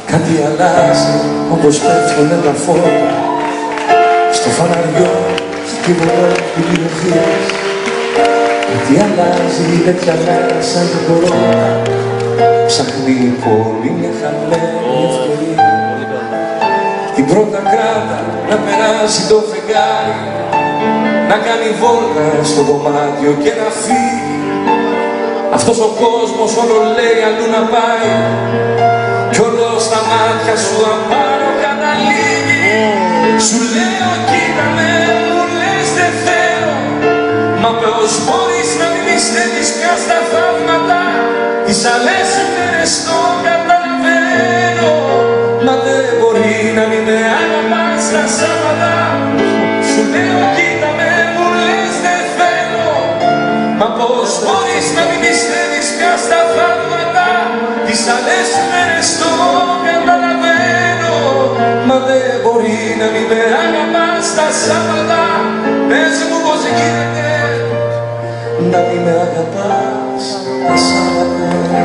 Κάτι αλλάζει όπως πέφτουνε τα φώτα στο φαναριό και κυριαρχίες. Κάτι αλλάζει τέτοια μέρα σαν την κορώνα. Ψάχνει η πόλη μια χαμένη ευκαιρία. Την πρώτα κράτα να περάσει το φεγγάρι, να κάνει βόλτα στο δωμάτιο και να φύγει. Αυτός ο κόσμος όλο λέει αλλού να πάει κι όλο στα μάτια σου απάνω καταλήγει. Σου λέω κοίτα με, μου λες δεν θέλω, μα πώς μπορείς να μην πιστεύεις πια στα θαύματα? Τις άλλες μέρες το καταλαβαίνω, μα δεν μπορεί να μην με αγαπάς τα Σάββατα. Σου λέω κοίτα με, μου λες δεν θέλω, μα πώς μπορείς να μην πιστεύεις πια στα θαύματα? Τις άλλες μέρες το καταλαβαίνω, μα δεν μπορεί να μην με αγαπάς τα Σάββατα. Πες μου πως γίνεται να μην με αγαπάς τα Σάββατα.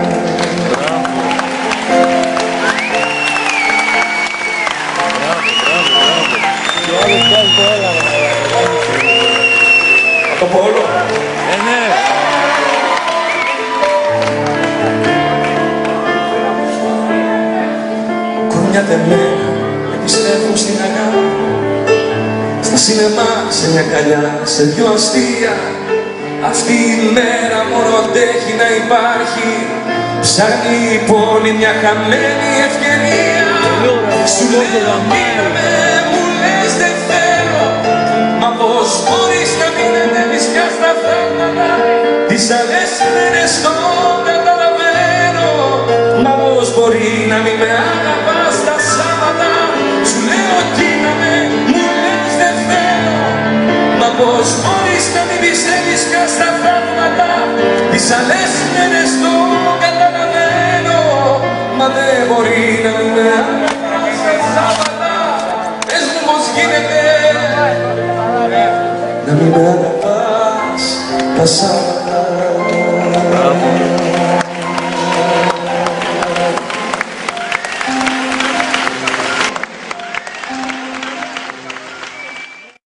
Το πόλο. Ναι. Κορμιάται μένα, επιστρέφουν στην αγάπη. Στα σινεμά, σε μια καλιά, σε δυο αστεία. Αυτή η μέρα μόνο αντέχει να υπάρχει. Ψάχνει η πόλη μια χαμένη ευκαιρία. Σου λέω μήνα με, μου λες δεν θέλω, μα πώς μπορείς να μην ανέβεις πια στα θαύματα? Τις άλλες μέρες το καταλαβαίνω, μα πώς μπορεί να μην με αγαπάς τα Σάββατα? Σου λέω κοίτα με, μου λες δεν θέλω, μα πώς μπορείς να μην πιστεύεις πια στα θαύματα? Τις άλλες μέρες το καταλαβαίνω, μα δεν μπορεί να μην με αγαπάς τα Σάββατα. Πες μου πως γίνεται να μην με αγαπάς τα Σάββατα.